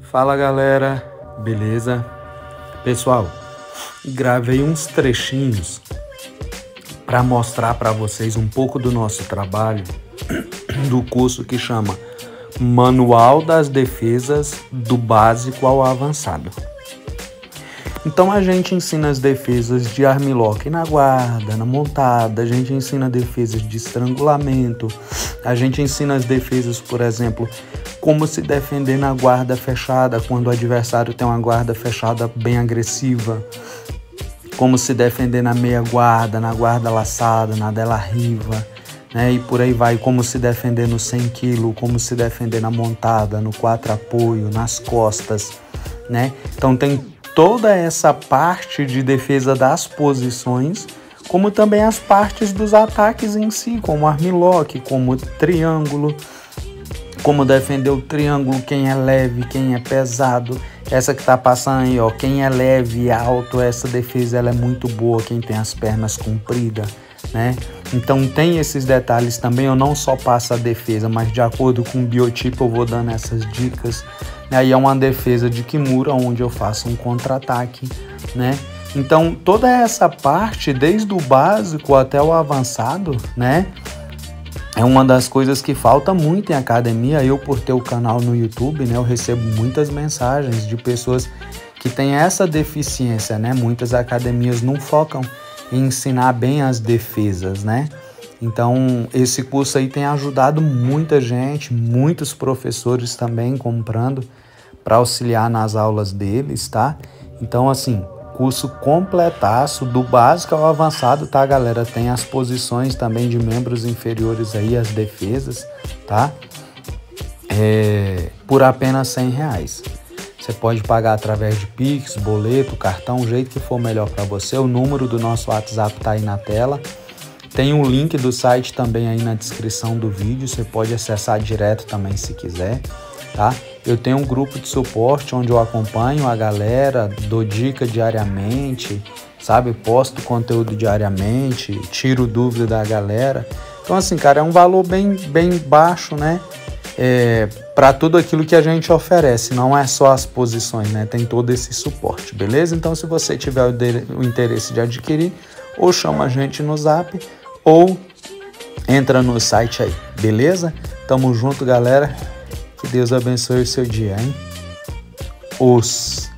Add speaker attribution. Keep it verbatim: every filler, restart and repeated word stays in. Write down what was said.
Speaker 1: Fala galera, beleza? Pessoal, gravei uns trechinhos para mostrar para vocês um pouco do nosso trabalho do curso que chama Manual das Defesas do Básico ao Avançado. Então a gente ensina as defesas de armlock na guarda, na montada, a gente ensina defesas de estrangulamento, a gente ensina as defesas, por exemplo, como se defender na guarda fechada, quando o adversário tem uma guarda fechada bem agressiva, como se defender na meia guarda, na guarda laçada, na dela riva, né? E por aí vai, como se defender no cem quilos, como se defender na montada, no quatro apoio, nas costas, né? Então tem toda essa parte de defesa das posições, como também as partes dos ataques em si, como armlock, como triângulo, como defender o triângulo, quem é leve, quem é pesado. Essa que tá passando aí, ó, quem é leve e alto, essa defesa ela é muito boa, quem tem as pernas compridas, né? Então tem esses detalhes também, eu não só passo a defesa, mas de acordo com o biotipo eu vou dando essas dicas. Aí é uma defesa de Kimura, onde eu faço um contra-ataque, né? Então toda essa parte, desde o básico até o avançado, né? É uma das coisas que falta muito em academia. Eu, por ter o canal no YouTube, né, eu recebo muitas mensagens de pessoas que têm essa deficiência, né? Muitas academias não focam em ensinar bem as defesas, né? Então, esse curso aí tem ajudado muita gente, muitos professores também comprando para auxiliar nas aulas deles, tá? Então, assim, curso completaço, do básico ao avançado, tá, galera? Tem as posições também de membros inferiores aí, as defesas, tá? É, por apenas cem reais. Você pode pagar através de Pix, boleto, cartão, o jeito que for melhor para você. O número do nosso WhatsApp tá aí na tela. Tem um link do site também aí na descrição do vídeo, você pode acessar direto também se quiser, tá? Eu tenho um grupo de suporte onde eu acompanho a galera, dou dica diariamente, sabe? Posto conteúdo diariamente, tiro dúvida da galera. Então assim, cara, é um valor bem, bem baixo, né? É, para tudo aquilo que a gente oferece, não é só as posições, né? Tem todo esse suporte, beleza? Então se você tiver o, de, o interesse de adquirir, ou chama a gente no zap, ou entra no site aí, beleza? Tamo junto, galera. Que Deus abençoe o seu dia, hein? Os...